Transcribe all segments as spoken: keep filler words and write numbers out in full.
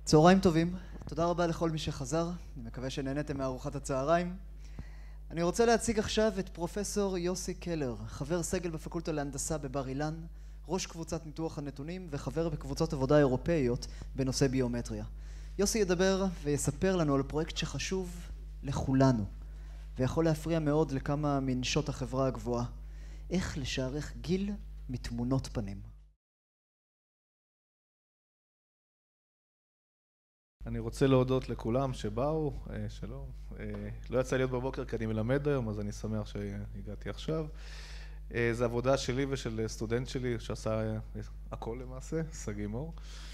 צהריים טובים, תודה רבה לכל מי שחזר, אני מקווה שנהנתם מארוחת הצהריים. אני רוצה להציג עכשיו את פרופסור יוסי קלר, חבר סגל בפקולטה להנדסה בבר אילן, ראש קבוצת ניתוח הנתונים וחבר בקבוצות עבודה אירופאיות בנושא ביומטריה. יוסי ידבר ויספר לנו על פרויקט שחשוב לכולנו, ויכול להפריע מאוד לכמה מנשות החברה הגבוהה. איך לשערך גיל מתמונות פנים. אני רוצה להודות לכולם שבאו, שלום. לא יצא להיות בבוקר כי אני מלמד היום, אז אני שמח שהגעתי עכשיו. זו עבודה שלי ושל סטודנט שלי שעשה הכל למעשה, סגי מור.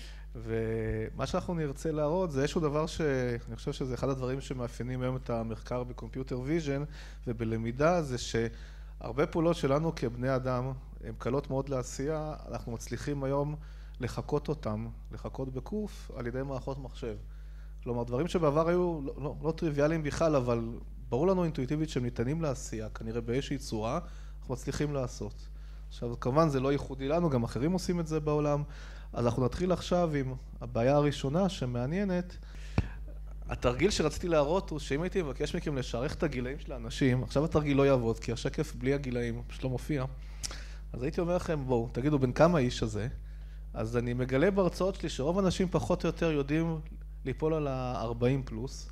ומה שאנחנו נרצה להראות זה איזשהו דבר שאני חושב שזה אחד הדברים שמאפיינים היום את המחקר בקומפיוטר ויז'ן ובלמידה, זה שהרבה פעולות שלנו כבני אדם הן קלות מאוד לעשייה, אנחנו מצליחים היום לחקות אותם, לחקות בקוף על ידי מערכות מחשב. כלומר, דברים שבעבר היו לא, לא, לא טריוויאליים בכלל, אבל ברור לנו אינטואיטיבית שהם ניתנים לעשייה, כנראה באיזושהי צורה, אנחנו מצליחים לעשות. עכשיו, כמובן זה לא ייחודי לנו, גם אחרים עושים את זה בעולם, אז אנחנו נתחיל עכשיו עם הבעיה הראשונה שמעניינת. התרגיל שרציתי להראות הוא שאם הייתי מבקש מכם לשערך את הגילאים של האנשים, עכשיו התרגיל לא יעבוד, כי השקף בלי הגילאים פשוט לא מופיע, אז הייתי אומר לכם, בואו, תגידו בין כמה האיש הזה, אז אני מגלה בהרצאות שלי שרוב האנשים פחות או יותר יודעים ליפול על ה-ארבעים פלוס,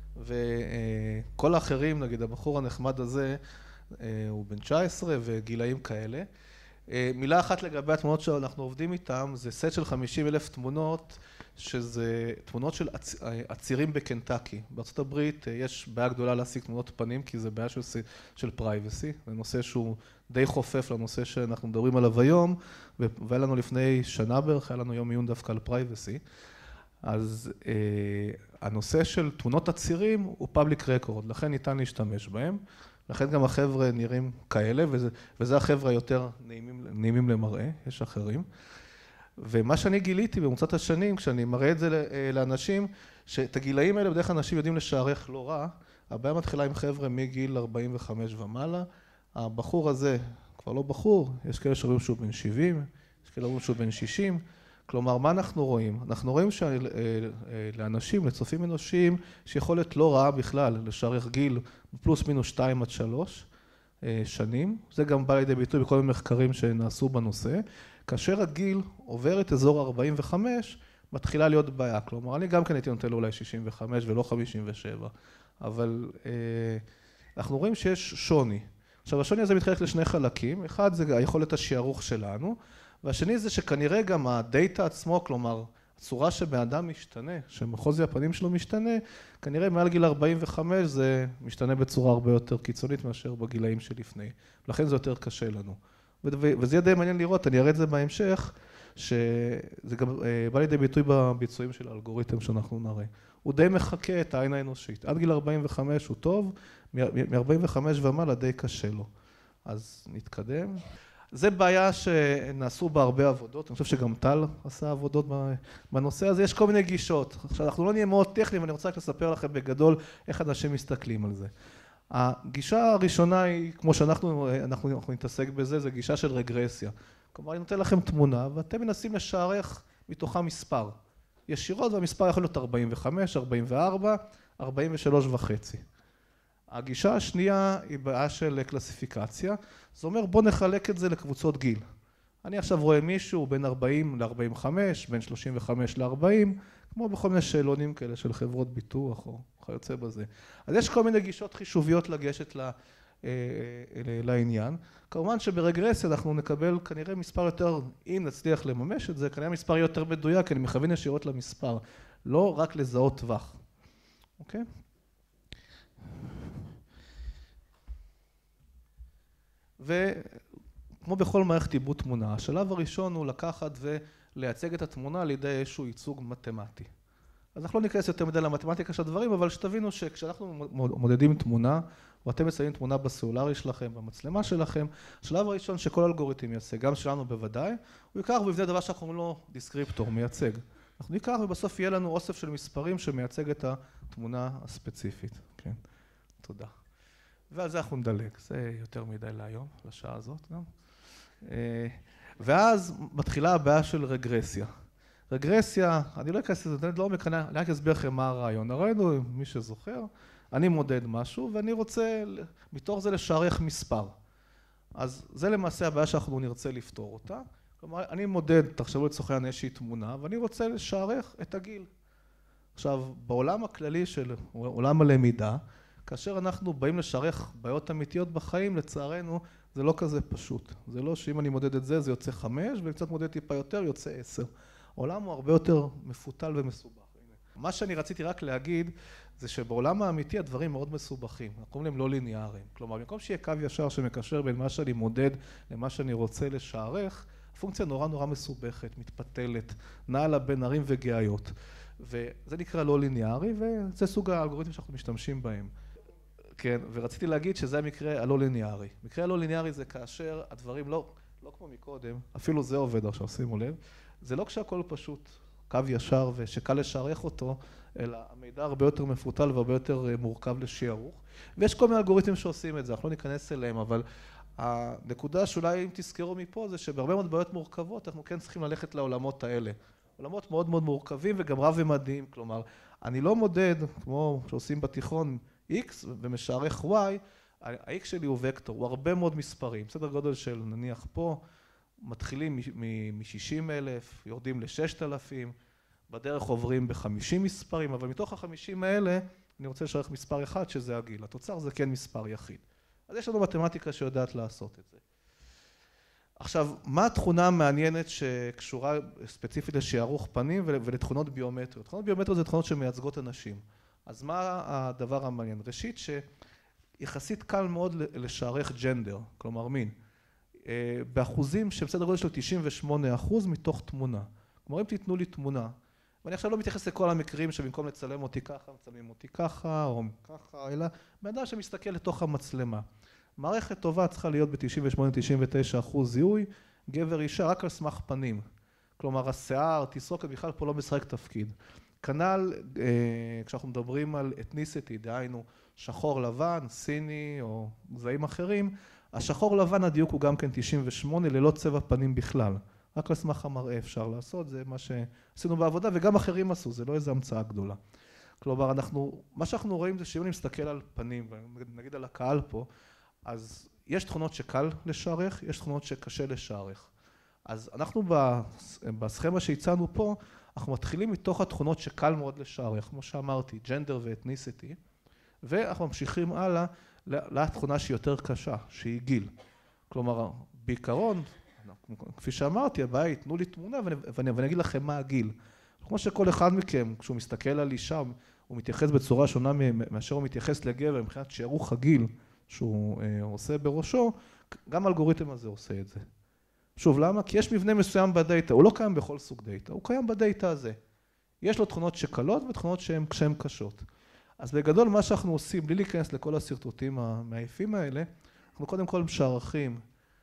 וכל האחרים, נגיד הבחור הנחמד הזה, הוא בן תשע עשרה וגילאים כאלה. מילה אחת לגבי התמונות שאנחנו עובדים איתם, זה סט של חמישים אלף תמונות, שזה תמונות של עצירים בקנטקי. בארצות הברית יש בעיה גדולה להשיג תמונות פנים, כי זה בעיה של, של פרייבסי, זה נושא שהוא די חופף לנושא שאנחנו מדברים עליו היום, והיה לנו לפני שנה בערך, היה לנו יום עיון דווקא על פרייבסי. אז אה, הנושא של תמונות עצירים הוא פאבליק רקורד, לכן ניתן להשתמש בהם, לכן גם החבר'ה נראים כאלה, וזה, וזה החבר'ה היותר נעימים, נעימים למראה, יש אחרים. ומה שאני גיליתי במרוצת השנים, כשאני מראה את זה לאנשים, שאת הגילאים האלה בדרך כלל אנשים יודעים לשערך לא רע, הבעיה מתחילה עם חבר'ה מגיל ארבעים וחמש ומעלה, הבחור הזה כבר לא בחור, יש כאלה שאומרים שהוא בן שבעים, יש כאלה שאומרים שהוא בן שישים, כלומר, מה אנחנו רואים? אנחנו רואים שלאנשים, לצופים אנושיים, יש יכולת לא רעה בכלל לשערך גיל פלוס מינוס שתיים עד שלוש שנים. זה גם בא לידי ביטוי בכל מיני מחקרים שנעשו בנושא. כאשר הגיל עובר את אזור ארבעים וחמש, מתחילה להיות בעיה. כלומר, אני גם כן הייתי נותן לו אולי שישים וחמש ולא חמישים ושבע. אבל אנחנו רואים שיש שוני. עכשיו, השוני הזה מתחלק לשני חלקים. אחד זה היכולת השערוך שלנו. והשני זה שכנראה גם הדאטה עצמו, כלומר, הצורה שבאדם משתנה, שמחוזי הפנים שלו משתנה, כנראה מעל גיל ארבעים וחמש זה משתנה בצורה הרבה יותר קיצונית מאשר בגילאים שלפני. לכן זה יותר קשה לנו. וזה יהיה די מעניין לראות, אני אראה את זה בהמשך, שזה גם בא לידי ביטוי בביצועים של האלגוריתם שאנחנו נראה. הוא די מחכה את העין האנושית. עד גיל ארבעים וחמש הוא טוב, מ-ארבעים וחמש ומעלה די קשה לו. אז נתקדם. זה בעיה שנעשו בה הרבה עבודות, אני חושב שגם טל עשה עבודות בנושא הזה, יש כל מיני גישות. עכשיו, אנחנו לא נהיה מאוד טכניים, אני רוצה רק לספר לכם בגדול איך אנשים מסתכלים על זה. הגישה הראשונה היא, כמו שאנחנו אנחנו, אנחנו נתעסק בזה, זה גישה של רגרסיה. כלומר, אני נותן לכם תמונה, ואתם מנסים לשערך מתוכה מספר. ישירות, והמספר יכול להיות ארבעים וחמש, ארבעים וארבע, ארבעים ושלוש וחצי. הגישה השנייה היא בעיה של קלסיפיקציה, זאת אומרת בוא נחלק את זה לקבוצות גיל. אני עכשיו רואה מישהו בין ארבעים ל-ארבעים וחמש, בין שלושים וחמש ל-ארבעים, כמו בכל מיני שאלונים כאלה של חברות ביטוח או כיוצא בזה. אז יש כל מיני גישות חישוביות לגשת לעניין. כמובן שברגרסיה אנחנו נקבל כנראה מספר יותר, אם נצליח לממש את זה, כנראה מספר יותר מדויק, כי אני מכוון ישירות למספר, לא רק לזהות טווח. אוקיי? וכמו בכל מערכת עיבוד תמונה, השלב הראשון הוא לקחת ולייצג את התמונה על ידי איזשהו ייצוג מתמטי. אז אנחנו לא ניכנס יותר מדי למתמטיקה של הדברים, אבל שתבינו שכשאנחנו מודדים תמונה, או אתם מציינים תמונה בסלולרי שלכם, במצלמה שלכם, השלב הראשון שכל אלגוריתם ייצג, גם שלנו בוודאי, הוא ייקח ויבנה דבר שאנחנו קוראים לו דיסקריפטור, מייצג. אנחנו ניקח ובסוף יהיה לנו אוסף של מספרים שמייצג את התמונה הספציפית. כן, תודה. ועל זה אנחנו נדלג, זה יותר מדי להיום, לשעה הזאת גם. ואז מתחילה הבעיה של רגרסיה. רגרסיה, אני לא אכנס לזה, לא מקנה, אני רק אסביר לכם מה הרעיון. הרעיון הוא, מי שזוכר, אני מודד משהו ואני רוצה מתוך זה לשערך מספר. אז זה למעשה הבעיה שאנחנו נרצה לפתור אותה. כלומר, אני מודד, תחשבו לצורך העניין איזושהי תמונה, ואני רוצה לשערך את הגיל. עכשיו, בעולם הכללי של עולם הלמידה, כאשר אנחנו באים לשערך בעיות אמיתיות בחיים, לצערנו, זה לא כזה פשוט. זה לא שאם אני מודד את זה, זה יוצא חמש, וקצת מודד טיפה יותר, יוצא עשר. העולם הוא הרבה יותר מפותל ומסובך. מה שאני רציתי רק להגיד, זה שבעולם האמיתי הדברים מאוד מסובכים. אנחנו קוראים להם לא ליניאריים. כלומר, במקום שיהיה קו ישר שמקשר בין מה שאני מודד למה שאני רוצה לשערך, הפונקציה נורא נורא מסובכת, מתפתלת, נעה לה בין ערים וגאיות. וזה נקרא לא ליניארי, וזה סוג האלגוריתמים שאנחנו משתמשים בהם. כן, ורציתי להגיד שזה המקרה הלא ליניארי. מקרה הלא ליניארי זה כאשר הדברים לא, לא כמו מקודם, אפילו זה עובד עכשיו, שימו לב, זה לא כשהכל פשוט קו ישר ושקל לשערך אותו, אלא המידע הרבה יותר מפותל והרבה יותר מורכב לשערוך. ויש כל מיני אלגוריתמים שעושים את זה, אנחנו לא ניכנס אליהם, אבל הנקודה שאולי אם תזכרו מפה זה שבהרבה מאוד בעיות מורכבות אנחנו כן צריכים ללכת לעולמות האלה. עולמות מאוד מאוד מורכבים וגם רב-ממדיים, כלומר, אני לא מודד, כמו שעושים בתיכון, X ומשערך Y, ה-X שלי הוא וקטור, הוא הרבה מאוד מספרים, סדר גודל של נניח פה, מתחילים מ-שישים אלף, יורדים ל-ששת אלפים, בדרך עוברים ב-חמישים מספרים, אבל מתוך ה-חמישים האלה אני רוצה לשערך מספר אחד שזה הגיל, התוצר זה כן מספר יחיד. אז יש לנו מתמטיקה שיודעת לעשות את זה. עכשיו, מה התכונה המעניינת שקשורה ספציפית לשערוך פנים ולתכונות ביומטריות? תכונות ביומטריות זה תכונות שמייצגות אנשים. אז מה הדבר המעניין? ראשית, שיחסית קל מאוד לשערך ג'נדר, כלומר מין, באחוזים שבסדר גודל של תשעים ושמונה אחוז מתוך תמונה. כלומר, אם תיתנו לי תמונה, ואני עכשיו לא מתייחס לכל המקרים שבמקום לצלם אותי ככה, מצלמים אותי ככה, או ככה, אלא באדם שמסתכל לתוך המצלמה. מערכת טובה צריכה להיות ב-תשעים ושמונה עד תשעים ותשע אחוז זיהוי, גבר אישה רק על סמך פנים. כלומר, השיער, תסרוקת, בכלל פה לא משחק תפקיד. כנ"ל, כשאנחנו מדברים על אתניסיטי, דהיינו שחור לבן, סיני או גזעים אחרים, השחור לבן הדיוק הוא גם כן תשעים ושמונה ללא צבע פנים בכלל. רק על סמך המראה אפשר לעשות, זה מה שעשינו בעבודה וגם אחרים עשו, זה לא איזו המצאה גדולה. כלומר, אנחנו, מה שאנחנו רואים זה שאם אני מסתכל על פנים, נגיד על הקהל פה, אז יש תכונות שקל לשערך, יש תכונות שקשה לשערך. אז אנחנו בסכמה שהצענו פה, אנחנו מתחילים מתוך התכונות שקל מאוד לשערך, כמו שאמרתי, ג'נדר ואתניסיטי, ואנחנו ממשיכים הלאה לתכונה שהיא יותר קשה, שהיא גיל. כלומר, בעיקרון, כפי שאמרתי, הבעיה היא, תנו לי תמונה ואני, ואני אגיד לכם מה הגיל. כמו שכל אחד מכם, כשהוא מסתכל על אישה, הוא מתייחס בצורה שונה מאשר הוא מתייחס לגבר, מבחינת שערוך הגיל שהוא עושה בראשו, גם האלגוריתם הזה עושה את זה. שוב, למה? כי יש מבנה מסוים בדאטה, הוא לא קיים בכל סוג דאטה, הוא קיים בדאטה הזה. יש לו תכונות שקלות ותכונות שהן קשות. אז בגדול מה שאנחנו עושים, בלי להיכנס לכל הסרטוטים המעיפים האלה, אנחנו קודם כל משערכים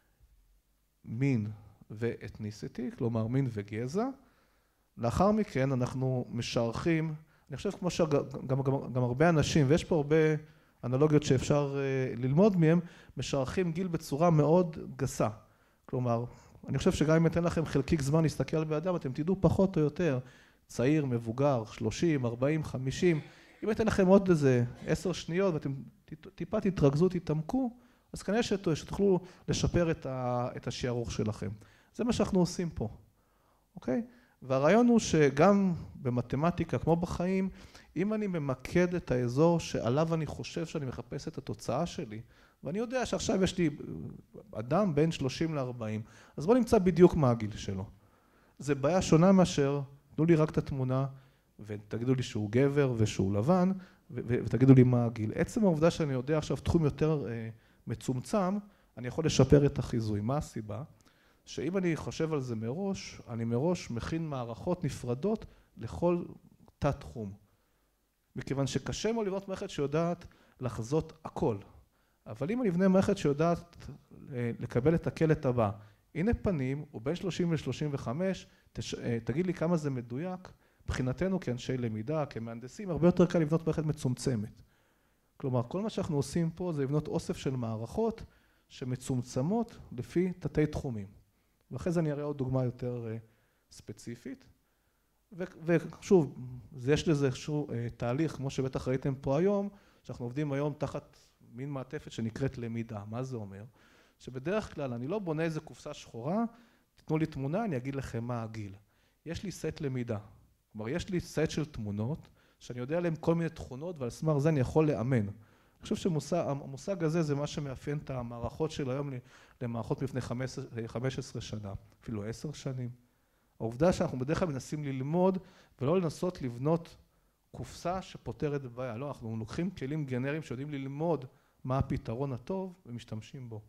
מין ואתניסיטי, כלומר מין וגזע. לאחר מכן אנחנו משערכים, אני חושב כמו שגם גם, גם הרבה אנשים, ויש פה הרבה אנלוגיות שאפשר ללמוד מהם, משערכים גיל בצורה מאוד גסה. כלומר, אני חושב שגם אם אתן לכם חלקיק זמן להסתכל על באדם, אתם תדעו פחות או יותר, צעיר, מבוגר, שלושים, ארבעים, חמישים, אם אתן לכם עוד איזה עשר שניות ואתם טיפה תתרכזו, תתעמקו, אז כנראה שתוכלו לשפר את השערוך שלכם. זה מה שאנחנו עושים פה, אוקיי? והרעיון הוא שגם במתמטיקה, כמו בחיים, אם אני ממקד את האזור שעליו אני חושב שאני מחפש את התוצאה שלי, ואני יודע שעכשיו יש לי אדם בין שלושים לארבעים, אז בואו נמצא בדיוק מה הגיל שלו. זה בעיה שונה מאשר, תנו לי רק את התמונה, ותגידו לי שהוא גבר ושהוא לבן, ותגידו לי מה הגיל. עצם העובדה שאני יודע עכשיו תחום יותר מצומצם, אני יכול לשפר את החיזוי. מה הסיבה? שאם אני חושב על זה מראש, אני מראש מכין מערכות נפרדות לכל תת תחום. מכיוון שקשה מאוד לבנות מערכת שיודעת לחזות הכל. אבל אם אני אבנה מערכת שיודעת לקבל את הקלט הבא, הנה פנים, הוא בין שלושים ל-שלושים וחמש, תגיד לי כמה זה מדויק, מבחינתנו כאנשי למידה, כמהנדסים, הרבה יותר קל לבנות מערכת מצומצמת. כלומר, כל מה שאנחנו עושים פה זה לבנות אוסף של מערכות שמצומצמות לפי תתי תחומים. ואחרי זה אני אראה עוד דוגמה יותר ספציפית. ושוב, יש לזה איזשהו תהליך, כמו שבטח ראיתם פה היום, שאנחנו עובדים היום תחת מין מעטפת שנקראת למידה. מה זה אומר? שבדרך כלל אני לא בונה איזה קופסה שחורה, תתנו לי תמונה, אני אגיד לכם מה הגיל. יש לי סט למידה. כלומר, יש לי סט של תמונות, שאני יודע עליהן כל מיני תכונות, ועל סמך זה אני יכול לאמן. אני חושב שהמושג הזה זה מה שמאפיין את המערכות של היום למערכות מלפני חמש עשרה שנה, אפילו עשר שנים. העובדה שאנחנו בדרך כלל מנסים ללמוד ולא לנסות לבנות קופסה שפותרת בעיה. לא, אנחנו לוקחים כלים גנריים שיודעים ללמוד מה הפתרון הטוב ומשתמשים בו.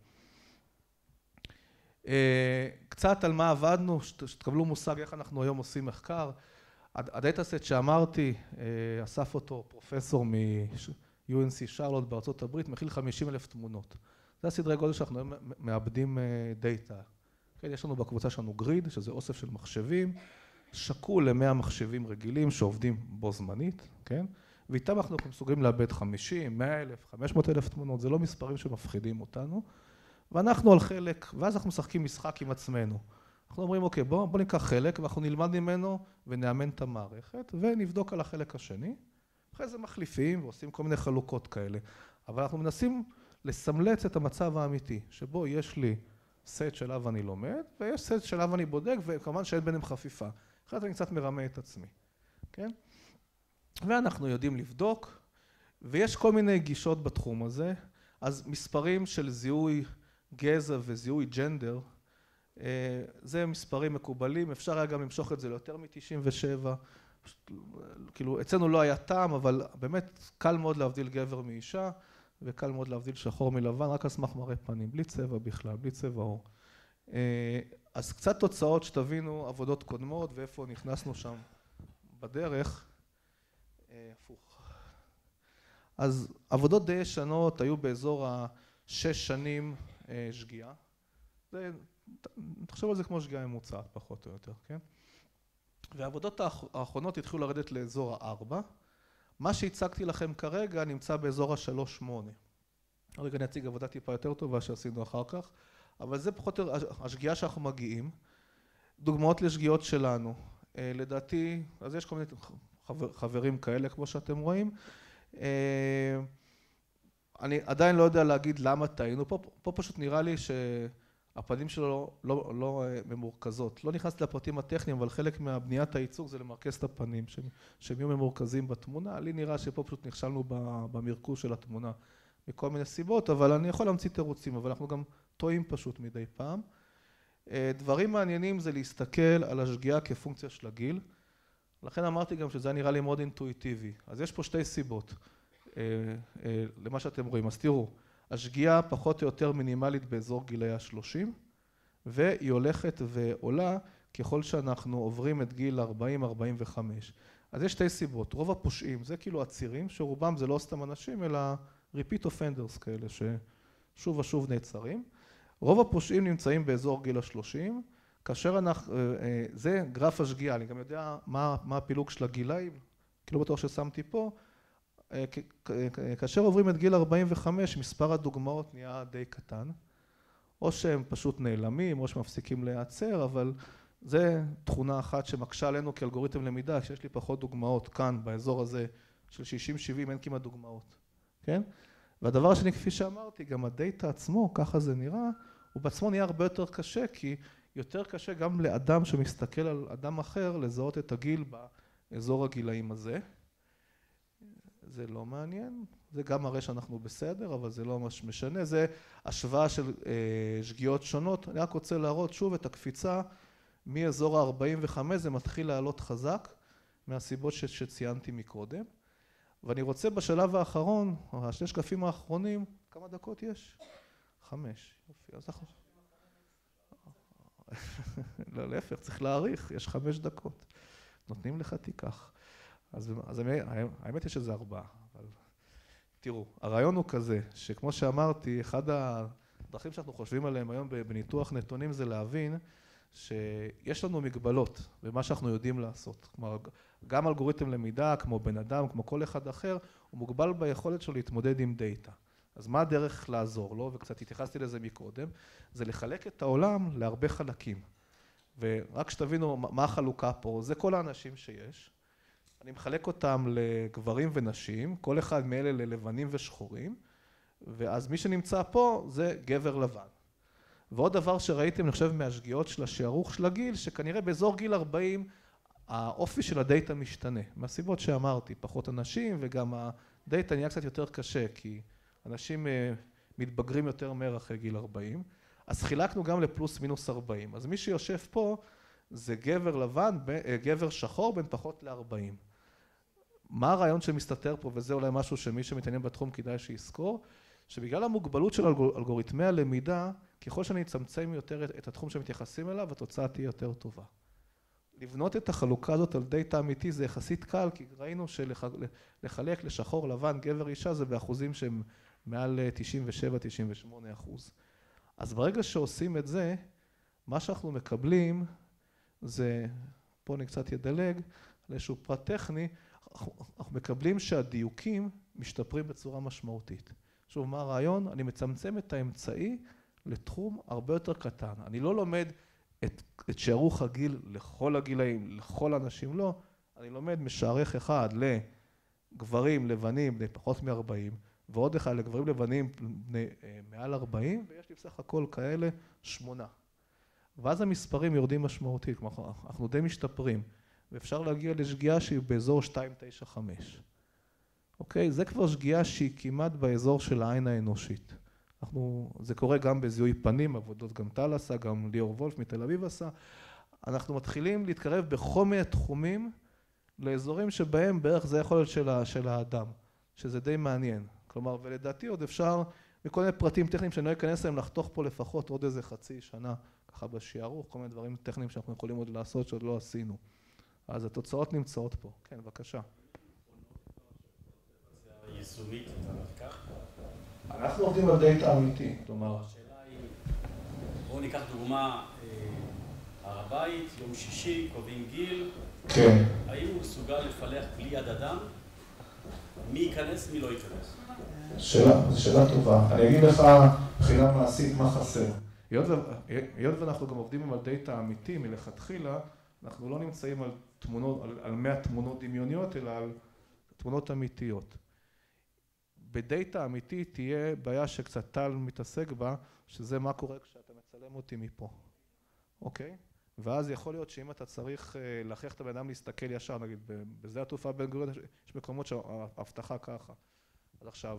קצת על מה עבדנו, שתקבלו מושג איך אנחנו היום עושים מחקר. הדאטאסט שאמרתי, אסף אותו פרופסור מ-יו אן סי שרלוט בארצות הברית, מכיל חמישים אלף תמונות. זה הסדרי גודל שאנחנו היום מאבדים דאטה. יש לנו בקבוצה שלנו גריד, שזה אוסף של מחשבים, שקול ל-מאה מחשבים רגילים שעובדים בו זמנית, כן? ואיתם אנחנו מסוגלים לאבד חמישים, מאה אלף, חמש מאות אלף תמונות, זה לא מספרים שמפחידים אותנו. ואנחנו על חלק, ואז אנחנו משחקים משחק עם עצמנו. אנחנו אומרים, אוקיי, בוא, בוא ניקח חלק, ואנחנו נלמד ממנו ונאמן את המערכת, ונבדוק על החלק השני. אחרי זה מחליפים ועושים כל מיני חלוקות כאלה. אבל אנחנו מנסים לסמלץ את המצב האמיתי, שבו יש לי סט שלב אני לומד, ויש סט שלב אני בודק, וכמובן שאין ביניהם חפיפה. אחרת אני קצת מרמה את עצמי, כן? ואנחנו יודעים לבדוק, ויש כל מיני גישות בתחום הזה, אז מספרים של זיהוי גזע וזיהוי ג'נדר, זה מספרים מקובלים, אפשר היה גם למשוך את זה ליותר מ-תשעים ושבע, כאילו אצלנו לא היה טעם, אבל באמת קל מאוד להבדיל גבר מאישה, וקל מאוד להבדיל שחור מלבן, רק על סמך מראה פנים, בלי צבע בכלל, בלי צבע עור. אז קצת תוצאות שתבינו עבודות קודמות ואיפה נכנסנו שם בדרך. הפוך. אז עבודות די ישנות היו באזור השש שנים שגיאה. זה, תחשוב על זה כמו שגיאה ממוצעת פחות או יותר, כן? והעבודות האחרונות התחילו לרדת לאזור הארבע. מה שהצגתי לכם כרגע נמצא באזור השלוש שמונה. רגע אני אציג עבודה טיפה יותר טובה שעשינו אחר כך, אבל זה פחות או יותר השגיאה שאנחנו מגיעים. דוגמאות לשגיאות שלנו. לדעתי, אז יש כל מיני חבר, חברים כאלה כמו שאתם רואים. אני עדיין לא יודע להגיד למה טעינו. פה, פה פשוט נראה לי שהפנים שלו לא, לא ממורכזות. לא נכנסתי לפרטים הטכניים, אבל חלק מהבניית הייצוג זה למרכז את הפנים, שהם יהיו ממורכזים בתמונה. לי נראה שפה פשוט נכשלנו במרכוז של התמונה מכל מיני סיבות, אבל אני יכול להמציא תירוצים, אבל אנחנו גם טועים פשוט מדי פעם. דברים מעניינים זה להסתכל על השגיאה כפונקציה של הגיל. לכן אמרתי גם שזה נראה לי מאוד אינטואיטיבי. אז יש פה שתי סיבות למה שאתם רואים. אז תראו, השגיאה פחות או יותר מינימלית באזור גילי ה-שלושים, והיא הולכת ועולה ככל שאנחנו עוברים את גיל ארבעים ארבעים וחמש. אז יש שתי סיבות. רוב הפושעים זה כאילו הצירים, שרובם זה לא סתם אנשים, אלא repeat offenders כאלה ששוב ושוב נעצרים. רוב הפושעים נמצאים באזור גיל ה-שלושים, כאשר אנחנו, זה גרף השגיאה, אני גם יודע מה, מה הפילוג של הגילאים, כאילו בטוח ששמתי פה, כאשר עוברים את גיל ארבעים וחמש, מספר הדוגמאות נהיה די קטן, או שהם פשוט נעלמים, או שמפסיקים להיעצר, אבל זה תכונה אחת שמקשה עלינו כאלגוריתם למידה, כשיש לי פחות דוגמאות כאן, באזור הזה של שישים שבעים, אין כמעט דוגמאות, כן? והדבר השני, כפי שאמרתי, גם הדאטה עצמו, ככה זה נראה, הוא בעצמו נהיה הרבה יותר קשה, כי יותר קשה גם לאדם שמסתכל על אדם אחר, לזהות את הגיל באזור הגילאים הזה. זה לא מעניין, זה גם מראה שאנחנו בסדר, אבל זה לא ממש משנה, זה השוואה של אה, שגיאות שונות. אני רק רוצה להראות שוב את הקפיצה מאזור ה-ארבעים וחמש, זה מתחיל לעלות חזק, מהסיבות ש- שציינתי מקודם. ואני רוצה בשלב האחרון, השני שקפים האחרונים, כמה דקות יש? חמש, יופי, אז אנחנו... לא, להפך, צריך להאריך, יש חמש דקות. נותנים לך תיקח. אז, אז האמת היא שזה ארבעה, אבל תראו, הרעיון הוא כזה, שכמו שאמרתי, אחד הדרכים שאנחנו חושבים עליהם היום בניתוח נתונים זה להבין שיש לנו מגבלות במה שאנחנו יודעים לעשות. כלומר, גם אלגוריתם למידה, כמו בן אדם, כמו כל אחד אחר, הוא מוגבל ביכולת שלו להתמודד עם דאטה. אז מה הדרך לעזור לו, וקצת התייחסתי לזה מקודם, זה לחלק את העולם להרבה חלקים. ורק שתבינו מה החלוקה פה, זה כל האנשים שיש. אני מחלק אותם לגברים ונשים, כל אחד מאלה ללבנים ושחורים, ואז מי שנמצא פה זה גבר לבן. ועוד דבר שראיתם, אני חושב, מהשגיאות של השערוך של הגיל, שכנראה באזור גיל ארבעים, האופי של הדאטה משתנה. מהסיבות שאמרתי, פחות אנשים, וגם הדאטה נהיה קצת יותר קשה, כי אנשים מתבגרים יותר מהר אחרי גיל ארבעים. אז חילקנו גם לפלוס מינוס ארבעים. אז מי שיושב פה זה גבר לבן, גבר שחור בין פחות ל-ארבעים. מה הרעיון שמסתתר פה, וזה אולי משהו שמי שמתעניין בתחום כדאי שיזכור, שבגלל המוגבלות של אלגוריתמי הלמידה, ככל שאני אצמצם יותר את התחום שמתייחסים אליו, התוצאה תהיה יותר טובה. לבנות את החלוקה הזאת על דאטה אמיתי זה יחסית קל, כי ראינו שלחלק לשחור, לבן, גבר, אישה, זה באחוזים שהם מעל תשעים ושבע תשעים ושמונה אחוז. אז ברגע שעושים את זה, מה שאנחנו מקבלים זה, פה אני קצת ידלג, על איזשהו פרט טכני, אנחנו מקבלים שהדיוקים משתפרים בצורה משמעותית. שוב, מה הרעיון? אני מצמצם את האמצעי לתחום הרבה יותר קטן. אני לא לומד את, את שערוך הגיל לכל הגילאים, לכל האנשים, לא. אני לומד משערך אחד לגברים לבנים לפחות מ-ארבעים, ועוד אחד לגברים לבנים מעל ארבעים, ויש לי בסך הכל כאלה שמונה. ואז המספרים יורדים משמעותית, כלומר, אנחנו די משתפרים, ואפשר להגיע לשגיאה שהיא באזור שתיים נקודה תשע חמש. אוקיי? זה כבר שגיאה שהיא כמעט באזור של העין האנושית. אנחנו, זה קורה גם בזיהוי פנים, עבודות גם טל עשה, גם ליאור וולף מתל אביב עשה. אנחנו מתחילים להתקרב בכל מיני תחומים לאזורים שבהם בערך זה יכול להיות של, של האדם, שזה די מעניין. כלומר, ולדעתי עוד אפשר, מכל מיני פרטים טכניים שאני לא אכנס להם, לחתוך פה לפחות עוד איזה חצי שנה, ככה בשיערוך, כל מיני דברים טכניים שאנחנו יכולים עוד לעשות שעוד לא עשינו. אז התוצאות נמצאות פה. כן, בבקשה. יישומית את המחקר? אנחנו עובדים על דאטה אמיתי, כלומר... השאלה היא, בואו ניקח דוגמה, הר הבית, יום שישי, קובעים גיל. כן. האם הוא מסוגל לפלח בלי יד אדם? מי ייכנס, מי לא ייכנס? שאלה, זו שאלה טובה. אני אגיד לך מבחינה מעשית מה חסר. היות ואנחנו גם עובדים על דאטה אמיתי מלכתחילה, אנחנו לא נמצאים על תמונות, על, על מאה תמונות דמיוניות, אלא על תמונות אמיתיות. בדאטה אמיתי תהיה בעיה שקצת טל מתעסק בה, שזה מה קורה כשאתה מצלם אותי מפה. אוקיי? ואז יכול להיות שאם אתה צריך להכריח את הבן אדם להסתכל ישר, נגיד, בשדה התעופה בן גוריון, יש מקומות שההבטחה ככה. אז עכשיו,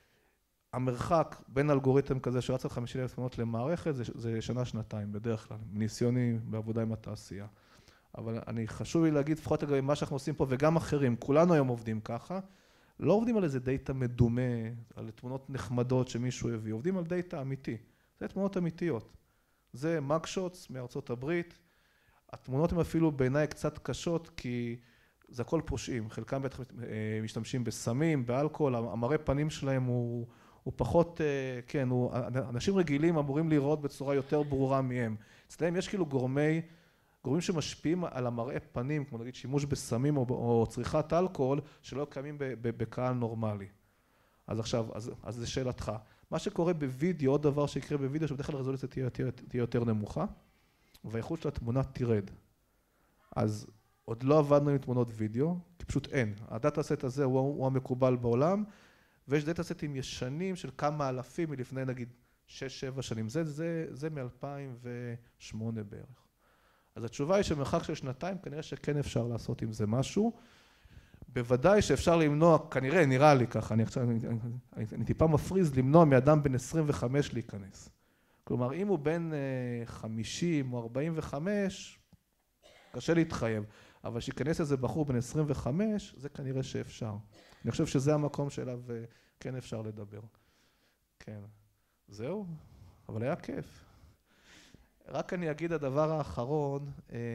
המרחק בין אלגוריתם כזה שרץ על חמישים אלף תמונות למערכת, זה, זה שנה, שנתיים, בדרך כלל, מניסיוני בעבודה עם התעשייה. אבל אני חשוב לי להגיד, לפחות לגבי מה שאנחנו עושים פה, וגם אחרים, כולנו היום עובדים ככה, לא עובדים על איזה דאטה מדומה, על תמונות נחמדות שמישהו הביא, עובדים על דאטה אמיתי. זה תמונות אמיתיות. זה מגשוטס מארצות הברית. התמונות הן אפילו בעיניי קצת קשות, כי זה הכל פושעים. חלקם בטח משתמשים בסמים, באלכוהול, המראה פנים שלהם הוא, הוא פחות, כן, הוא, אנשים רגילים אמורים לראות בצורה יותר ברורה מהם. אצלם יש כאילו גורמי, גורמים שמשפיעים על המראה פנים, כמו נגיד שימוש בסמים או, או צריכת אלכוהול, שלא קיימים בקהל נורמלי. אז עכשיו, אז, אז זה שאלתך. מה שקורה בווידאו, עוד דבר שיקרה בווידאו, שבדרך כלל הרזולוציה תהיה, תהיה, תהיה יותר נמוכה, והאיכות של התמונה תירד. אז עוד לא עבדנו עם תמונות וידאו, כי פשוט אין. הדאטה-סט הזה הוא, הוא המקובל בעולם, ויש דאטה-סטים ישנים של כמה אלפים מלפני נגיד שש שבע שנים. זה, זה, זה מ-אלפיים ושמונה בערך. אז התשובה היא שמרחק של שנתיים, כנראה שכן אפשר לעשות עם זה משהו. בוודאי שאפשר למנוע, כנראה, נראה לי ככה, אני, אני, אני, אני טיפה מפריז, למנוע מאדם בן עשרים וחמש להיכנס. כלומר, אם הוא בן חמישים או ארבעים וחמש, קשה להתחייב, אבל שיכנס איזה בחור בן עשרים וחמש, זה כנראה שאפשר. אני חושב שזה המקום שאליו כן אפשר לדבר. כן, זהו, אבל היה כיף. רק אני אגיד הדבר האחרון,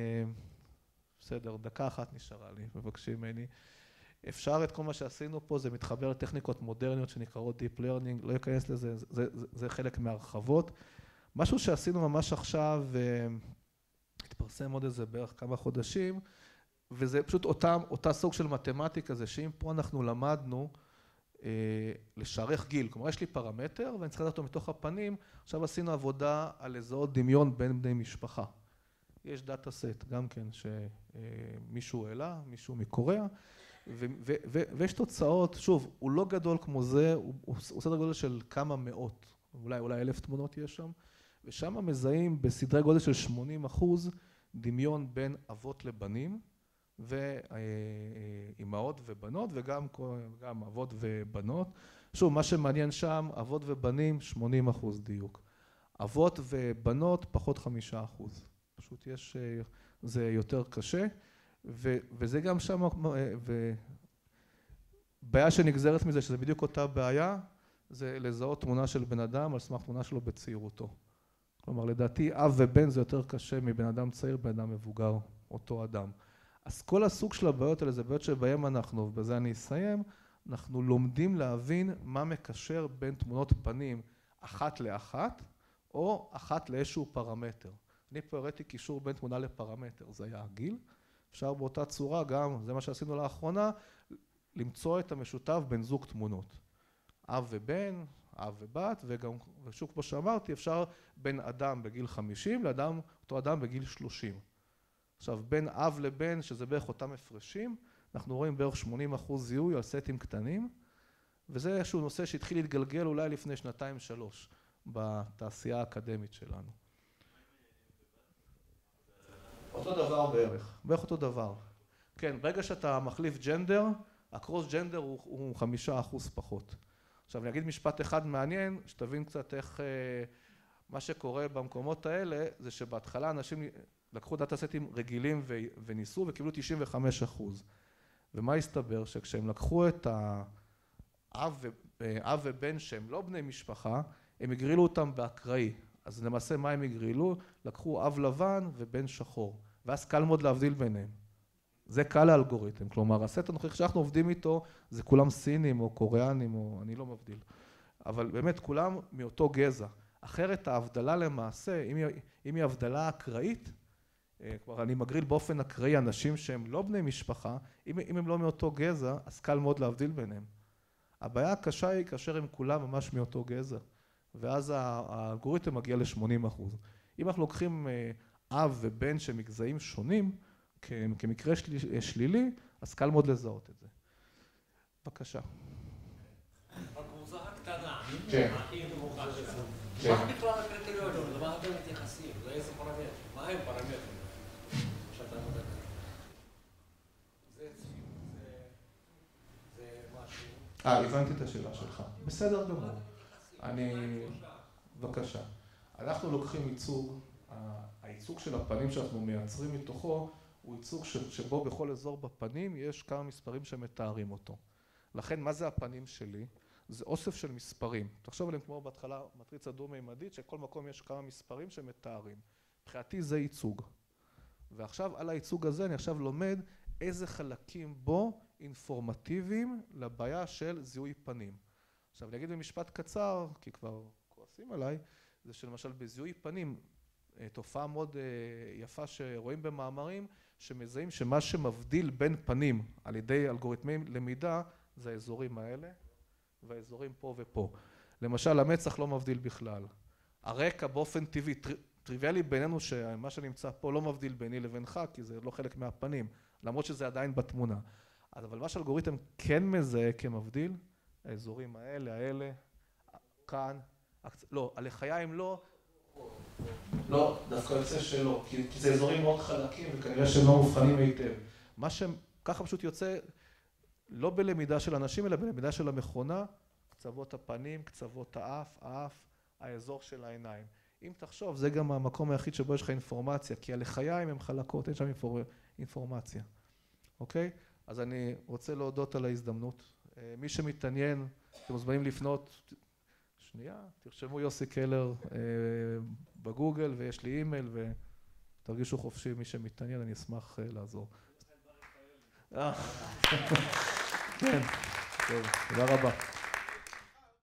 בסדר, דקה אחת נשארה לי, מבקשים ממני. אפשר את כל מה שעשינו פה, זה מתחבר לטכניקות מודרניות שנקראות Deep Learning, לא ייכנס לזה, זה, זה, זה חלק מהרחבות. משהו שעשינו ממש עכשיו, התפרסם עוד איזה בערך כמה חודשים, וזה פשוט אותה, אותה סוג של מתמטיקה, זה שאם פה אנחנו למדנו אה, לשערך גיל, כלומר יש לי פרמטר ואני צריך לדעת אותו מתוך הפנים, עכשיו עשינו עבודה על לזהות דמיון בין בני משפחה. יש דאטה סט גם כן שמישהו העלה, מישהו מקוריאה, ו- ו- ו- ויש תוצאות, שוב, הוא לא גדול כמו זה, הוא, הוא סדר גודל של כמה מאות, אולי, אולי אלף תמונות יש שם, ושם מזהים בסדרי גודל של שמונים אחוז דמיון בין אבות לבנים, ואימהות ובנות, וגם גם אבות ובנות. שוב, מה שמעניין שם, אבות ובנים, שמונים אחוז דיוק. אבות ובנות, פחות חמישה אחוז. פשוט יש, זה יותר קשה, ו, וזה גם שם, ובעיה שנגזרת מזה, שזה בדיוק אותה בעיה, זה לזהות תמונה של בן אדם על סמך תמונה שלו בצעירותו. כלומר, לדעתי, אב ובן זה יותר קשה מבן אדם צעיר, בן אדם מבוגר, אותו אדם. אז כל הסוג של הבעיות האלה, זה בעיות שבהם אנחנו, ובזה אני אסיים, אנחנו לומדים להבין מה מקשר בין תמונות פנים אחת לאחת, או אחת לאיזשהו פרמטר. אני פה הראיתי קישור בין תמונה לפרמטר, זה היה הגיל. אפשר באותה צורה גם, זה מה שעשינו לאחרונה, למצוא את המשותף בין זוג תמונות. אב ובן, אב ובת, וגם, ושוב כמו שאמרתי, אפשר בין אדם בגיל חמישים לאדם, אותו אדם בגיל שלושים. עכשיו, בין אב לבן, שזה בערך אותם הפרשים, אנחנו רואים בערך שמונים אחוז זיהוי על סטים קטנים, וזה איזשהו נושא שהתחיל להתגלגל אולי לפני שנתיים שלוש, בתעשייה האקדמית שלנו. אותו דבר בערך, בערך אותו דבר. כן, ברגע שאתה מחליף ג'נדר, הקרוס ג'נדר הוא, הוא חמישה אחוז פחות. עכשיו, אני אגיד משפט אחד מעניין, שתבין קצת איך, מה שקורה במקומות האלה, זה שבהתחלה אנשים לקחו דאטה סטים רגילים וניסו וקיבלו תשעים וחמישה אחוז. ומה הסתבר? שכשהם לקחו את האב ובן שהם לא בני משפחה, הם הגרילו אותם באקראי. אז למעשה מה הם הגרילו? לקחו אב לבן ובן שחור. ואז קל מאוד להבדיל ביניהם. זה קל לאלגוריתם. כלומר, הסט הנוכחי שאנחנו עובדים איתו, זה כולם סינים או קוריאנים, או אני לא מבדיל. אבל באמת, כולם מאותו גזע. אחרת ההבדלה למעשה, אם היא, אם היא הבדלה אקראית, כבר אני מגריל באופן אקראי אנשים שהם לא בני משפחה, אם, אם הם לא מאותו גזע, אז קל מאוד להבדיל ביניהם. הבעיה הקשה היא כאשר הם כולם ממש מאותו גזע, ואז האלגוריתם מגיע ל-שמונים אחוז. אם אנחנו לוקחים אב ובן שהם מגזעים שונים, כמקרה שלילי, אז קל מאוד לזהות את זה. בבקשה. בקבוצה הקטנה, כן. הכי נמוכה שלנו. כן. מה בכלל הקריטריונים? למה אתם מתייחסים? לאיזה פרמטרים? מה הם פרמטרים? שאתה מדבר. זה זה משהו. אה, הבנתי את השאלה שלך. בסדר גמור. אני... בבקשה. אנחנו לוקחים ייצוג, הייצוג של הפנים שאנחנו מייצרים מתוכו, הוא ייצוג שבו בכל אזור בפנים יש כמה מספרים שמתארים אותו. לכן, מה זה הפנים שלי? זה אוסף של מספרים. תחשוב עליהם כמו בהתחלה מטריצה דו-מימדית, שכל מקום יש כמה מספרים שמתארים. מבחינתי זה ייצוג. ועכשיו על הייצוג הזה אני עכשיו לומד איזה חלקים בו אינפורמטיביים לבעיה של זיהוי פנים. עכשיו אני אגיד במשפט קצר, כי כבר כועסים עליי, זה שלמשל בזיהוי פנים, תופעה מאוד יפה שרואים במאמרים, שמזהים שמה שמבדיל בין פנים על ידי אלגוריתמי למידה, זה האזורים האלה, והאזורים פה ופה. למשל, המצח לא מבדיל בכלל. הרקע באופן טבעי, טריוויאלי בינינו שמה שנמצא פה לא מבדיל ביני לבינך, כי זה לא חלק מהפנים, למרות שזה עדיין בתמונה. אבל מה שאלגוריתם כן מזהה כמבדיל, האזורים האלה, האלה, כאן, לא, הלחיים לא, לא, דווקא יוצא שלא, כי זה אזורים מאוד חלקים וכנראה שהם לא מובחנים היטב. מה שככה פשוט יוצא, לא בלמידה של אנשים, אלא בלמידה של המכונה, קצוות הפנים, קצוות האף, האף, האזור של העיניים. אם תחשוב, זה גם המקום היחיד שבו יש לך אינפורמציה, כי הלחיים הם חלקות, אין שם אינפורמציה. אוקיי? אז אני רוצה להודות על ההזדמנות. מי שמתעניין, אתם מוזמנים לפנות, שנייה, תרשמו יוסי קלר בגוגל, ויש לי אימייל, ותרגישו חופשי, מי שמתעניין, אני אשמח לעזור. כן, טוב, תודה רבה.